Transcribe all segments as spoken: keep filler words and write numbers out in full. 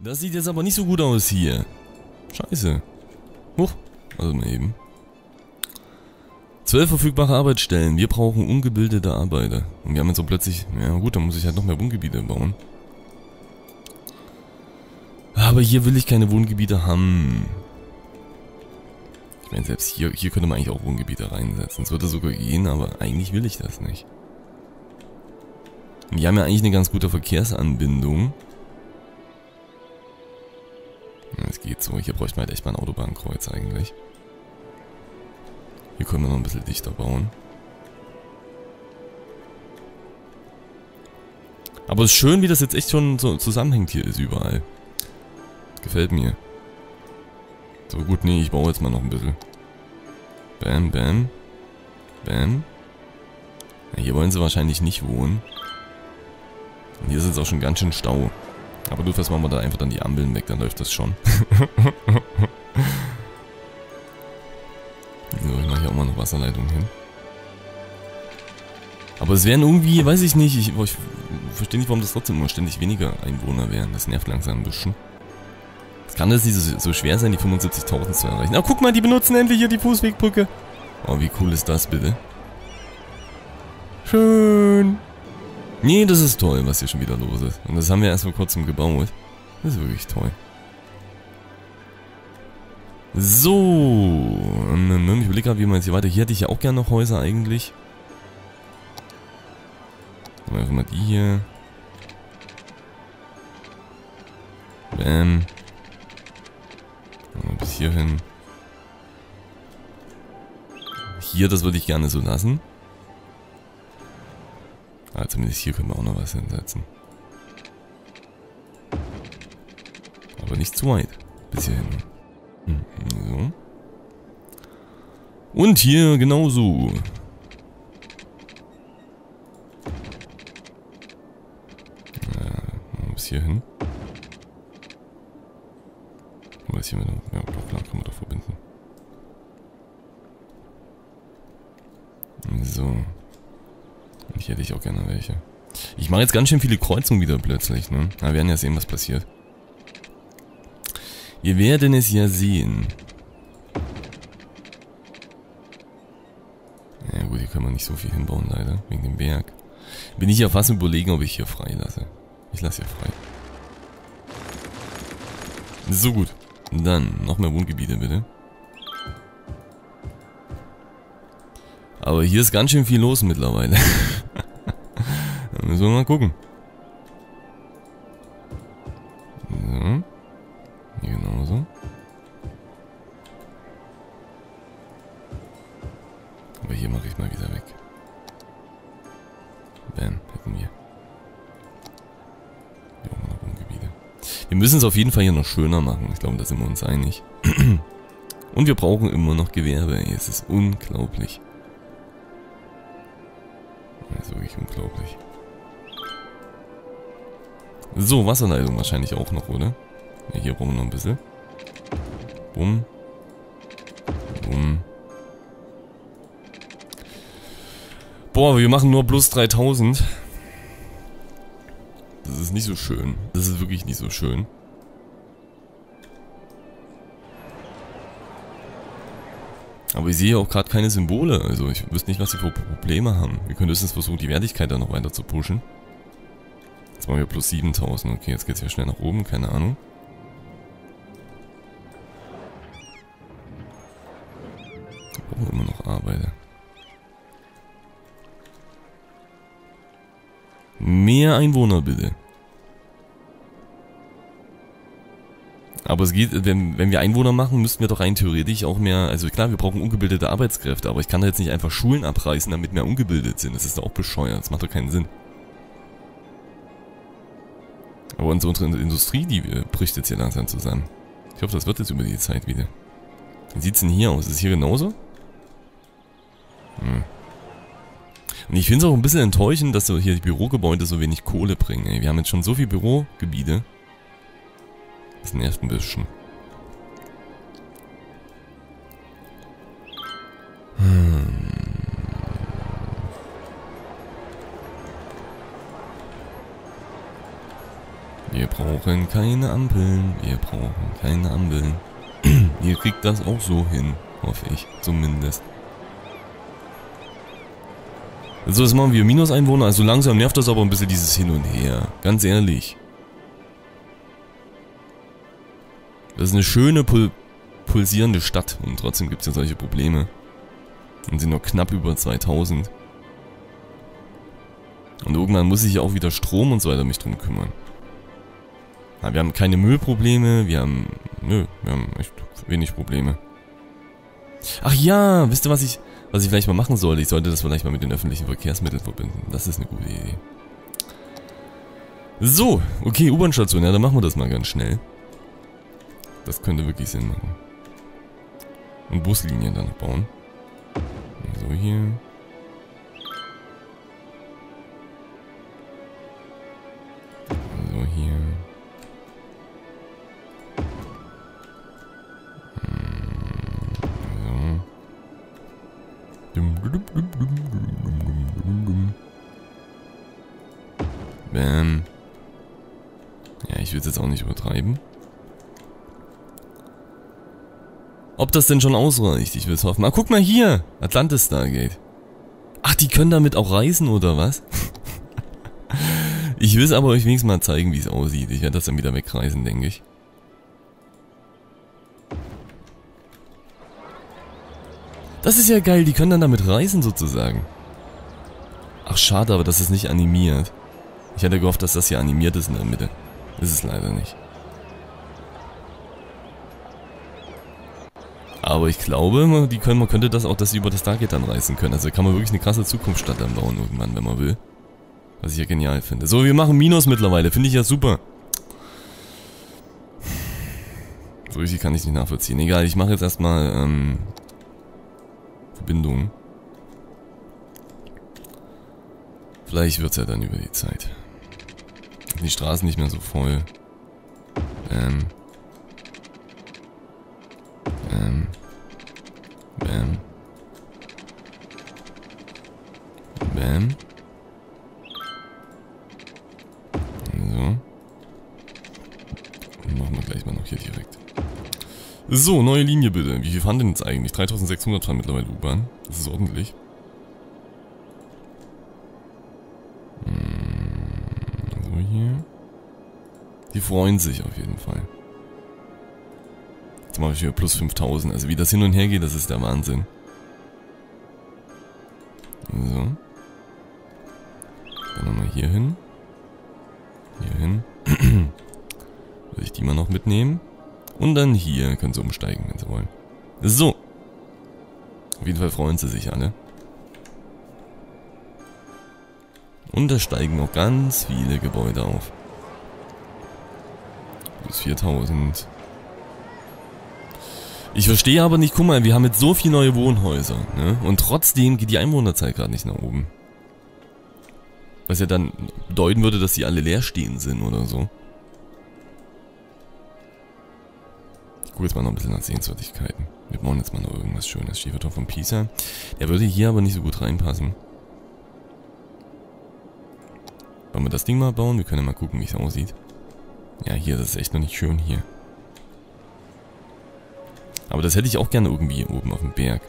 Das sieht jetzt aber nicht so gut aus hier. Scheiße. Huch. Also mal eben. Zwölf verfügbare Arbeitsstellen. Wir brauchen ungebildete Arbeiter. Und wir haben jetzt so plötzlich... Ja gut, dann muss ich halt noch mehr Wohngebiete bauen. Aber hier will ich keine Wohngebiete haben. Ich meine, selbst hier, hier könnte man eigentlich auch Wohngebiete reinsetzen. Es würde sogar gehen, aber eigentlich will ich das nicht. Wir haben ja eigentlich eine ganz gute Verkehrsanbindung. Es geht so. Hier bräuchte man halt echt mal ein Autobahnkreuz eigentlich. Hier können wir noch ein bisschen dichter bauen. Aber es ist schön, wie das jetzt echt schon so zusammenhängt hier ist überall. Das gefällt mir. So gut, nee, ich baue jetzt mal noch ein bisschen. Bam, bam. Bam. Ja, hier wollen sie wahrscheinlich nicht wohnen. Und hier ist jetzt auch schon ganz schön Stau. Aber du, machen wir da einfach dann die Ampeln weg, dann läuft das schon. So, ich mache hier auch mal noch Wasserleitung hin. Aber es wären irgendwie, weiß ich nicht, ich, ich verstehe nicht, warum das trotzdem immer ständig weniger Einwohner wären. Das nervt langsam ein bisschen. Es kann das nicht so, so schwer sein, die fünfundsiebzigtausend zu erreichen. Aber guck mal, die benutzen endlich hier die Fußwegbrücke. Oh, wie cool ist das bitte? Schön. Nee, das ist toll, was hier schon wieder los ist. Und das haben wir erst vor kurzem gebaut. Das ist wirklich toll. So. Ich überlege gerade, wie man jetzt hier weiter... Hier hätte ich ja auch gerne noch Häuser eigentlich. Nehmen wir einfach mal die hier. Bam. Mal bis hierhin. Hier, das würde ich gerne so lassen. Ah, zumindest hier können wir auch noch was hinsetzen. Aber nicht zu weit. Bis hierhin. So. Und hier genauso. Ja, bis hierhin. Was hier mit dem, ja, doch, klar, kann man doch verbinden. So. Und hier hätte ich auch gerne welche. Ich mache jetzt ganz schön viele Kreuzungen wieder plötzlich, ne? Aber wir werden ja sehen, was passiert. Wir werden es ja sehen. Ja gut, hier können wir nicht so viel hinbauen, leider. Wegen dem Berg. Bin ich ja fast überlegen, ob ich hier frei lasse. Ich lasse hier frei. So gut. Dann noch mehr Wohngebiete, bitte. Aber hier ist ganz schön viel los mittlerweile. Da müssen wir mal gucken. So. Hier genauso. Aber hier mache ich mal wieder weg. Bam, hätten wir. Hier auch mal noch Wohngebiete. Wir müssen es auf jeden Fall hier noch schöner machen. Ich glaube, da sind wir uns einig. Und wir brauchen immer noch Gewerbe. Ey. Es ist unglaublich. Das ist wirklich unglaublich. So, Wasserleitung wahrscheinlich auch noch, oder? Ja, hier brauchen wir noch ein bisschen. Bumm. Bumm. Boah, wir machen nur plus dreitausend. Das ist nicht so schön. Das ist wirklich nicht so schön. Aber ich sehe auch gerade keine Symbole. Also ich wüsste nicht, was sie für Probleme haben. Wir können höchstens versuchen, die Wertigkeit da noch weiter zu pushen. Jetzt machen wir plus siebentausend. Okay, jetzt geht es hier schnell nach oben. Keine Ahnung. Da brauchen wir immer noch Arbeiter. Mehr Einwohner bitte. Aber es geht, wenn, wenn wir Einwohner machen, müssten wir doch rein theoretisch auch mehr, also klar, wir brauchen ungebildete Arbeitskräfte, aber ich kann da jetzt nicht einfach Schulen abreißen, damit mehr ungebildet sind. Das ist doch auch bescheuert, das macht doch keinen Sinn. Aber unsere Industrie, die bricht jetzt hier langsam zusammen. Ich hoffe, das wird jetzt über die Zeit wieder. Wie sieht es denn hier aus? Ist es hier genauso? Hm. Und ich finde es auch ein bisschen enttäuschend, dass so hier die Bürogebäude so wenig Kohle bringen. Ey. Wir haben jetzt schon so viele Bürogebiete. Das nervt ein bisschen. Hm. Wir brauchen brauchen keine Ampeln. Wir brauchen keine Ampeln. Ihr kriegt das auch so hin, hoffe ich, zumindest. So, jetzt machen wir Minus-Einwohner. Also langsam nervt das aber ein bisschen dieses Hin und Her. Ganz ehrlich. Das ist eine schöne, pul pulsierende Stadt. Und trotzdem gibt es ja solche Probleme. Und sind noch knapp über zweitausend. Und irgendwann muss ich ja auch wieder Strom und so weiter mich drum kümmern. Ja, wir haben keine Müllprobleme. Wir haben... Nö, wir haben echt wenig Probleme. Ach ja, wisst ihr, was ich... Was ich vielleicht mal machen sollte? Ich sollte das vielleicht mal mit den öffentlichen Verkehrsmitteln verbinden. Das ist eine gute Idee. So, okay, U-Bahn-Station. Ja, dann machen wir das mal ganz schnell. Das könnte wirklich Sinn machen. Und Buslinien dann noch bauen. So, hier. So, hier. Bam. Ja, ich will es jetzt auch nicht übertreiben. Ob das denn schon ausreicht? Ich will es hoffen. Ah, guck mal hier! Atlantis Stargate. Ach, die können damit auch reisen, oder was? Ich will es aber euch wenigstens mal zeigen, wie es aussieht. Ich werde das dann wieder wegreisen, denke ich. Das ist ja geil, die können dann damit reisen sozusagen. Ach schade, aber das ist nicht animiert. Ich hatte gehofft, dass das hier animiert ist in der Mitte. Ist es leider nicht. Aber ich glaube, die können, man könnte das auch, dass sie über das Stargate dann reisen können. Also kann man wirklich eine krasse Zukunftsstadt dann bauen irgendwann, wenn man will. Was ich ja genial finde. So, wir machen Minus mittlerweile. Finde ich ja super. So richtig kann ich nicht nachvollziehen. Egal, ich mache jetzt erstmal ähm, Verbindungen. Vielleicht wird es ja dann über die Zeit. Die Straßen nicht mehr so voll. Ähm. Ähm. Bam. Bam. So. Und machen wir gleich mal noch hier direkt. So, neue Linie bitte. Wie viel fahren denn jetzt eigentlich? dreitausendsechshundert fahren mittlerweile U-Bahn. Das ist ordentlich. So hier. Die freuen sich auf jeden Fall. Jetzt mache ich hier plus fünftausend. Also wie das hin und her geht, das ist der Wahnsinn. So. Dann nochmal hier hin. Hier hin. Will ich die mal noch mitnehmen. Und dann hier können sie umsteigen, wenn sie wollen. So. Auf jeden Fall freuen sie sich alle. Und da steigen noch ganz viele Gebäude auf. Bis viertausend. Ich verstehe aber nicht, guck mal, wir haben jetzt so viele neue Wohnhäuser, ne? Und trotzdem geht die Einwohnerzahl gerade nicht nach oben. Was ja dann bedeuten würde, dass die alle leer stehen sind oder so. Ich gucke jetzt mal noch ein bisschen nach Sehenswürdigkeiten. Wir bauen jetzt mal noch irgendwas Schönes. Schieferturm von Pisa. Der würde hier aber nicht so gut reinpassen. Wollen wir das Ding mal bauen? Wir können ja mal gucken, wie es aussieht. Ja, hier, das ist echt noch nicht schön hier. Aber das hätte ich auch gerne irgendwie oben auf dem Berg.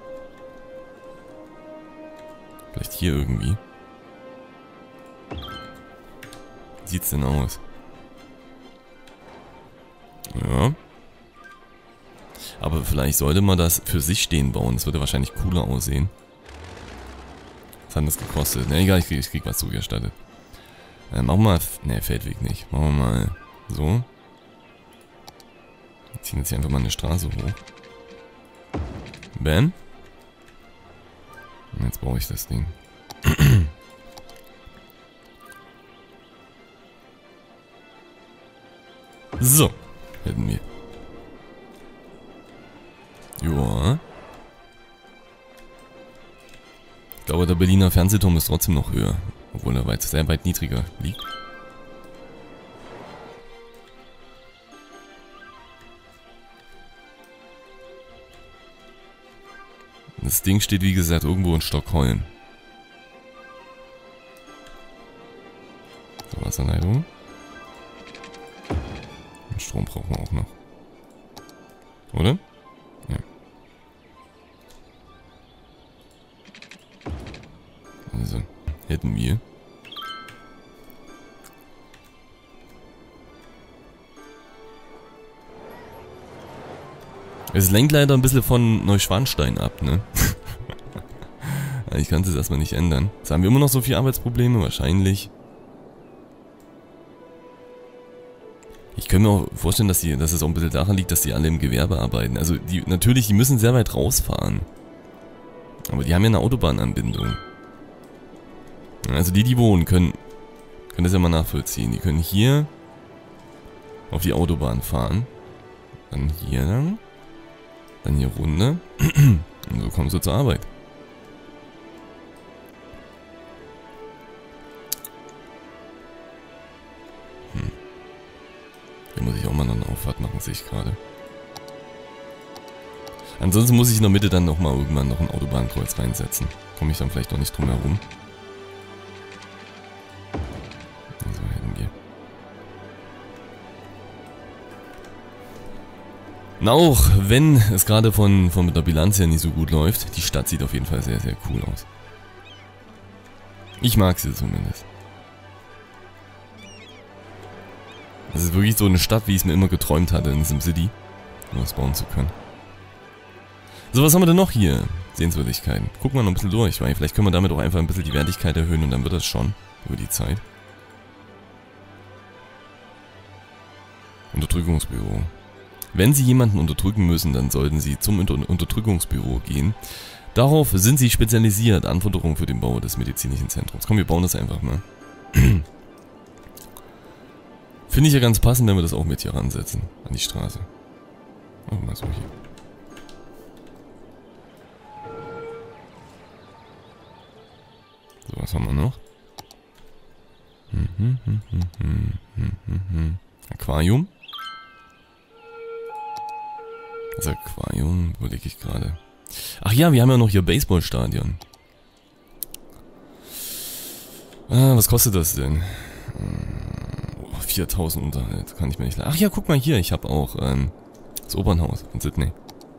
Vielleicht hier irgendwie. Wie sieht's denn aus? Ja. Aber vielleicht sollte man das für sich stehen bauen. Das würde wahrscheinlich cooler aussehen. Was hat das gekostet? Na egal, ich krieg, ich krieg was zugestattet. Äh, machen wir mal... Ne, Feldweg nicht. Machen wir mal so. Wir ziehen jetzt hier einfach mal eine Straße hoch. Bam. Und jetzt baue ich das Ding. So. Hätten wir. Joa. Ich glaube, der Berliner Fernsehturm ist trotzdem noch höher. Obwohl er weit, sehr weit niedriger liegt. Das Ding steht wie gesagt irgendwo in Stockholm. So, Wasserleitung. Strom brauchen wir auch noch. Oder? Ja. Also, hätten wir. Es lenkt leider ein bisschen von Neuschwanstein ab, ne? Ich kann es jetzt erstmal nicht ändern. Jetzt haben wir immer noch so viele Arbeitsprobleme, wahrscheinlich. Ich könnte mir auch vorstellen, dass, die, dass es auch ein bisschen daran liegt, dass die alle im Gewerbe arbeiten. Also die, natürlich, die müssen sehr weit rausfahren. Aber die haben ja eine Autobahnanbindung. Also die, die wohnen, können, können das ja mal nachvollziehen. Die können hier auf die Autobahn fahren. Dann hier lang. Dann hier runter. Und so kommst du zur Arbeit. Hm. Hier muss ich auch mal noch eine Auffahrt machen, sehe ich gerade. Ansonsten muss ich in der Mitte dann nochmal irgendwann noch ein Autobahnkreuz reinsetzen. Komme ich dann vielleicht noch nicht drum herum. So hätten wir. Na auch, wenn es gerade von, von der Bilanz her nicht so gut läuft, die Stadt sieht auf jeden Fall sehr, sehr cool aus. Ich mag sie zumindest. Das ist wirklich so eine Stadt, wie ich es mir immer geträumt hatte in SimCity, um was bauen zu können. So, was haben wir denn noch hier? Sehenswürdigkeiten. Gucken wir noch ein bisschen durch, weil vielleicht können wir damit auch einfach ein bisschen die Wertigkeit erhöhen und dann wird das schon über die Zeit. Unterdrückungsbüro. Wenn Sie jemanden unterdrücken müssen, dann sollten Sie zum Unter Unterdrückungsbüro gehen. Darauf sind Sie spezialisiert. Anforderungen für den Bau des medizinischen Zentrums. Komm, wir bauen das einfach mal. Finde ich ja ganz passend, wenn wir das auch mit hier ransetzen. An die Straße. Oh, mal so hier. So, was haben wir noch? Hm, hm, hm, hm, hm, hm, hm, hm. Aquarium. Das Aquarium überlege ich gerade. Ach ja, wir haben ja noch hier Baseballstadion. Ah, was kostet das denn? Oh, viertausend Unterhalt, kann ich mir nicht leisten. Ach ja, guck mal hier, ich habe auch ähm, das Opernhaus in Sydney.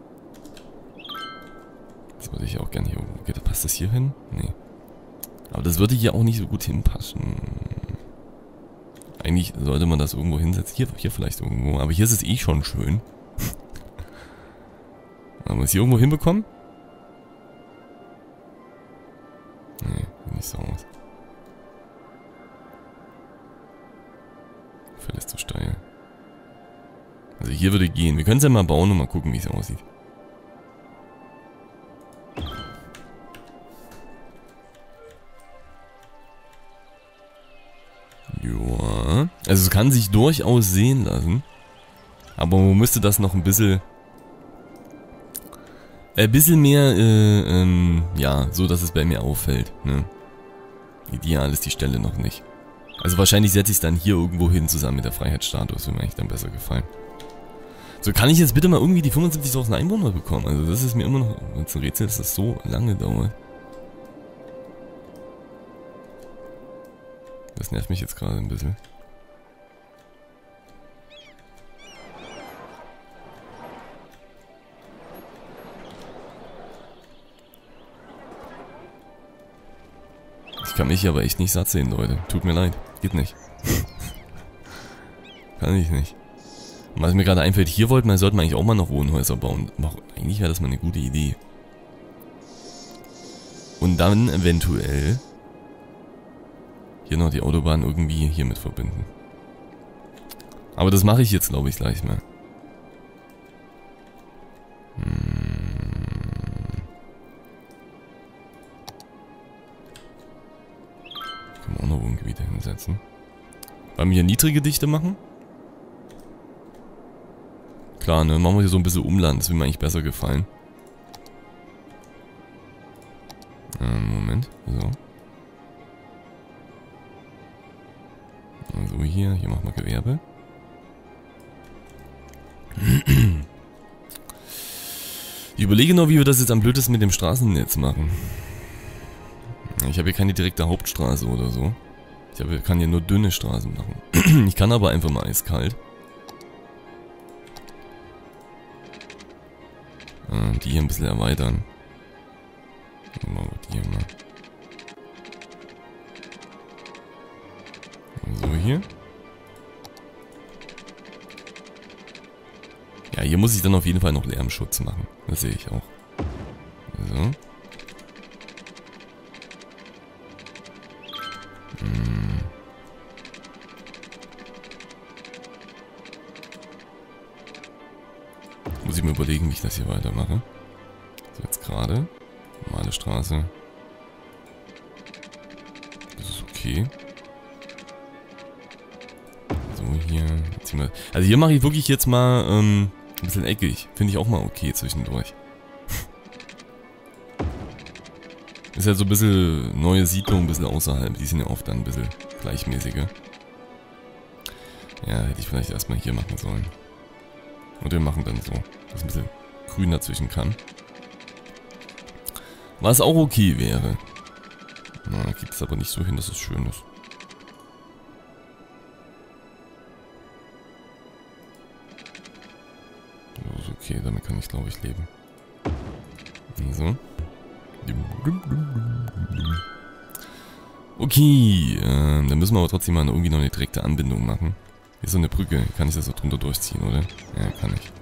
Das würde ich auch gerne hier oben. Okay, passt das hier hin? Nee. Aber das würde hier auch nicht so gut hinpassen. Eigentlich sollte man das irgendwo hinsetzen. Hier, hier vielleicht irgendwo. Aber hier ist es eh schon schön. Haben wir es hier irgendwo hinbekommen? Nee, sieht nicht so aus. Fell ist zu steil. Also hier würde gehen. Wir können es ja mal bauen und mal gucken, wie es aussieht. Joa. Also es kann sich durchaus sehen lassen. Aber man müsste das noch ein bisschen... Ein bisschen mehr, äh, ähm, ja, so dass es bei mir auffällt, ne. Ideal ist die Stelle noch nicht. Also wahrscheinlich setze ich es dann hier irgendwo hin, zusammen mit der Freiheitsstatue, das würde mir eigentlich dann besser gefallen. So, kann ich jetzt bitte mal irgendwie die fünfundsiebzigtausend Einwohner bekommen? Also das ist mir immer noch, als ein Rätsel, dass das so lange dauert. Das nervt mich jetzt gerade ein bisschen. Ich kann mich hier aber echt nicht satt sehen, Leute. Tut mir leid. Geht nicht. Kann ich nicht. Und was mir gerade einfällt, hier wollten wir, sollten wir eigentlich auch mal noch Wohnhäuser bauen. Eigentlich wäre das mal eine gute Idee. Und dann eventuell hier noch die Autobahn irgendwie hier mit verbinden. Aber das mache ich jetzt, glaube ich, gleich mal. Hm. Können wir auch noch Wohngebiete hinsetzen. Wollen wir hier niedrige Dichte machen? Klar, ne? Machen wir hier so ein bisschen Umland. Das würde mir eigentlich besser gefallen. Ähm, Moment. So. Also hier. Hier machen wir Gewerbe. Ich überlege noch, wie wir das jetzt am blödesten mit dem Straßennetz machen. Ich habe hier keine direkte Hauptstraße oder so. Ich habe, kann hier nur dünne Straßen machen. Ich kann aber einfach mal eiskalt Äh, die hier ein bisschen erweitern. Mal die hier mal. So, hier. Ja, hier muss ich dann auf jeden Fall noch Lärmschutz machen. Das sehe ich auch. So. Hm. Muss ich mir überlegen, wie ich das hier weitermache. So, jetzt gerade. Normale Straße. Das ist okay. So, hier. Also hier mache ich wirklich jetzt mal ähm, ein bisschen eckig. Finde ich auch mal okay zwischendurch. Ist ja so ein bisschen neue Siedlung, ein bisschen außerhalb. Die sind ja oft dann ein bisschen gleichmäßiger. Ja, hätte ich vielleicht erstmal hier machen sollen. Und wir machen dann so, dass ein bisschen grün dazwischen kann. Was auch okay wäre. Na, gibt es aber nicht so hin, dass es schön ist. Das ist okay, damit kann ich, glaube ich, leben. So. Okay, äh, dann müssen wir aber trotzdem mal irgendwie noch eine direkte Anbindung machen. Hier ist so eine Brücke, kann ich das so drunter durchziehen, oder? Ja, kann ich.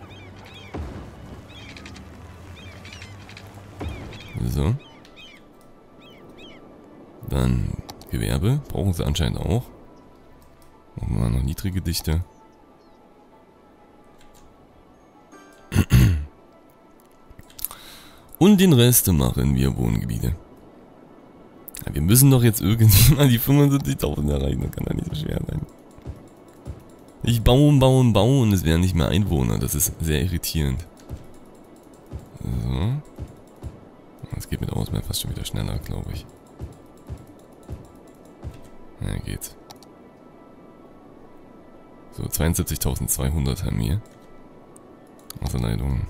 So. Dann Gewerbe, brauchen sie anscheinend auch. Machen wir mal noch niedrige Dichte. Und den Rest machen wir Wohngebiete. Ja, wir müssen doch jetzt irgendwie mal die fünfundsiebzigtausend erreichen, das kann ja nicht so schwer sein. Ich baue und baue und baue und es werden nicht mehr Einwohner, das ist sehr irritierend. So. Das geht mit Ausmeer fast schon wieder schneller, glaube ich. Ja, geht's. So, zweiundsiebzigtausendzweihundert haben wir. Wasserleitung.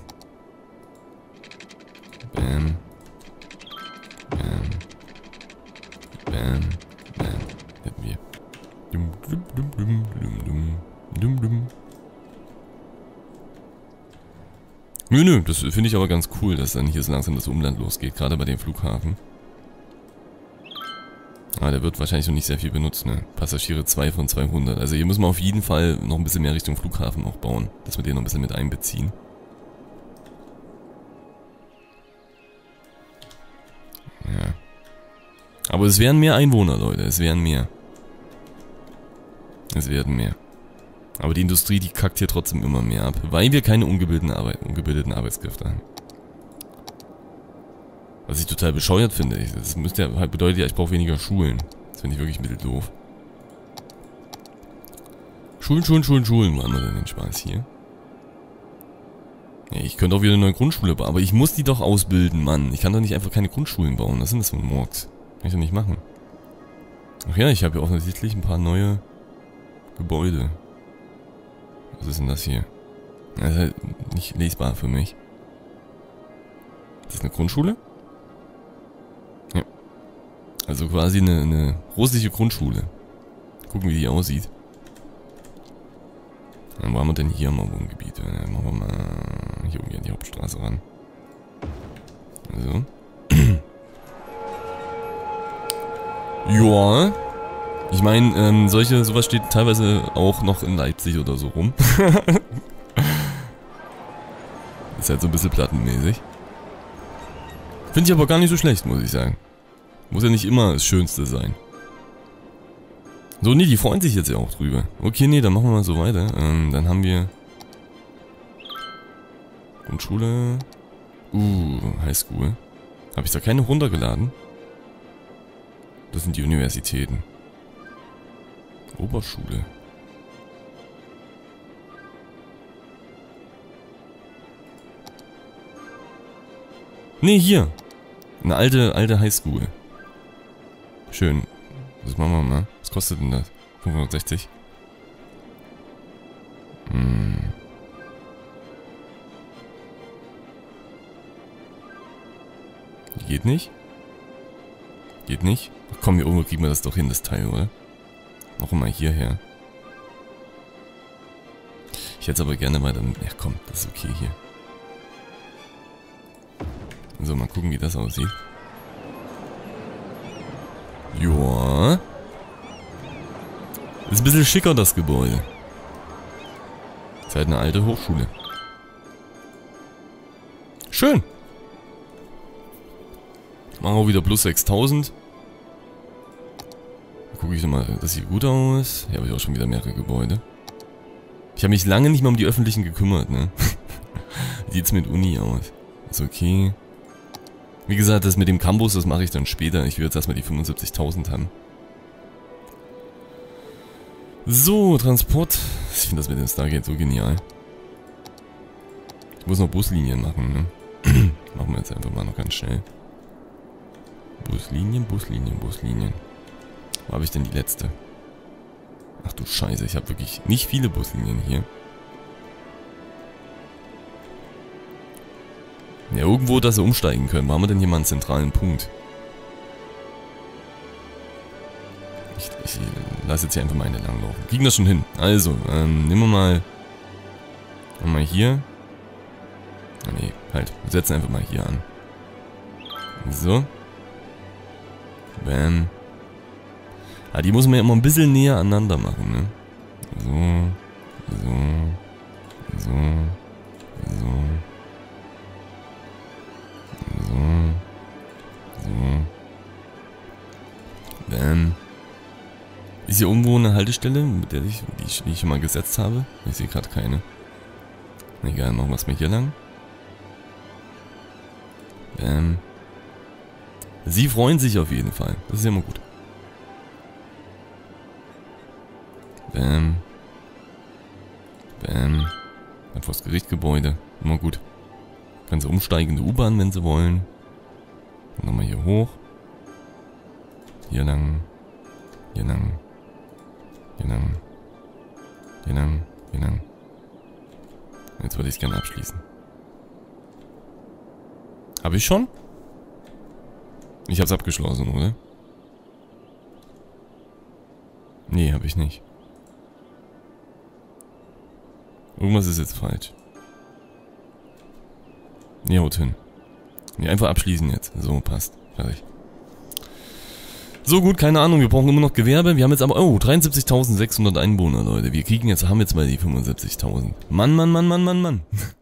Bam. Bam. Bam. Bam. Hätten wir. Dum, dum, dum, dum, dum, dum, dum. Nö, nö, das finde ich aber ganz cool, dass dann hier so langsam das Umland losgeht, gerade bei dem Flughafen. Ah, der wird wahrscheinlich noch nicht sehr viel benutzt, ne? Passagiere zwei von zweihundert. Also hier müssen wir auf jeden Fall noch ein bisschen mehr Richtung Flughafen auch bauen, dass wir den noch ein bisschen mit einbeziehen. Ja. Aber es werden mehr Einwohner, Leute, es werden mehr. Es werden mehr. Aber die Industrie, die kackt hier trotzdem immer mehr ab, weil wir keine ungebildeten, Arbeit, ungebildeten Arbeitskräfte haben. Was ich total bescheuert finde. Das müsste ja, halt bedeutet ja, ich brauche weniger Schulen. Das finde ich wirklich mitteldoof. Schulen, Schulen, Schulen, Schulen. Wo haben wir denn den Spaß hier? Ja, ich könnte auch wieder eine neue Grundschule bauen, aber ich muss die doch ausbilden, Mann. Ich kann doch nicht einfach keine Grundschulen bauen. Was sind das für Murks? Kann ich doch nicht machen. Ach ja, ich habe ja offensichtlich ein paar neue Gebäude. Was ist denn das hier? Das ist halt nicht lesbar für mich. Ist das eine Grundschule? Ja. Also quasi eine, eine russische Grundschule. Gucken, wie die aussieht. Dann waren wir denn hier mal Wohngebiete. Dann machen wir mal hier irgendwie an die Hauptstraße ran. So. Ja. Ich meine, ähm, solche, sowas steht teilweise auch noch in Leipzig oder so rum. Ist halt so ein bisschen plattenmäßig. Finde ich aber gar nicht so schlecht, muss ich sagen. Muss ja nicht immer das Schönste sein. So, nee, die freuen sich jetzt ja auch drüber. Okay, nee, dann machen wir mal so weiter. Ähm, dann haben wir Grundschule. Uh, Highschool. Habe ich da keine runtergeladen? Das sind die Universitäten. Oberschule. Nee, hier. Eine alte, alte Highschool. Schön. Das machen wir mal. Was kostet denn das? fünfhundertsechzig? Hm. Geht nicht? Geht nicht? Ach komm, hier oben kriegen wir das doch hin, das Teil, oder? Noch mal hierher. Ich hätte es aber gerne mal dann... Ja komm, das ist okay hier. So, mal gucken, wie das aussieht. Joa. Ist ein bisschen schicker, das Gebäude. Ist halt eine alte Hochschule. Schön. Machen wir wieder plus sechstausend. Gucke ich nochmal, das sieht gut aus. Hier habe ich auch schon wieder mehrere Gebäude. Ich habe mich lange nicht mehr um die öffentlichen gekümmert, ne? Wie sieht's mit Uni aus? Ist okay. Wie gesagt, das mit dem Campus, das mache ich dann später. Ich will jetzt erstmal die fünfundsiebzigtausend haben. So, Transport. Ich finde das mit dem Stargate so genial. Ich muss noch Buslinien machen, ne? Machen wir jetzt einfach mal noch ganz schnell. Buslinien, Buslinien, Buslinien. Wo habe ich denn die letzte? Ach du Scheiße, ich habe wirklich nicht viele Buslinien hier. Ja, irgendwo, dass sie umsteigen können. Wo haben wir denn hier mal einen zentralen Punkt? Ich, ich lasse jetzt hier einfach mal eine langlaufen. Kriegen das schon hin. Also, ähm, nehmen wir mal... Nehmen wir mal hier. Ah, nee, halt. Wir setzen einfach mal hier an. So. Bam. Ah, die muss man ja immer ein bisschen näher aneinander machen, ne? So. So. So. So. So. So. Bam. Ist hier irgendwo eine Haltestelle, mit der ich, die ich, die ich schon mal gesetzt habe? Ich sehe gerade keine. Egal, machen wir es mal hier lang. Bam. Sie freuen sich auf jeden Fall. Das ist ja immer gut. Bam. Bam. Dann vor das Gerichtsgebäude. Immer gut. Können sie umsteigende U-Bahn, wenn sie wollen. Dann nochmal hier hoch. Hier lang. Hier lang. Hier lang. Hier lang. Hier lang. Jetzt würde ich es gerne abschließen. Habe ich schon? Ich habe es abgeschlossen, oder? Nee, habe ich nicht. Irgendwas ist jetzt falsch. Nee, haut hin. Nee, einfach abschließen jetzt. So, passt. Fertig. So gut, keine Ahnung, wir brauchen immer noch Gewerbe. Wir haben jetzt aber, oh, dreiundsiebzigtausendsechshundert Einwohner, Leute. Wir kriegen jetzt, haben jetzt mal die fünfundsiebzigtausend. Mann, Mann, Mann, Mann, Mann, Mann.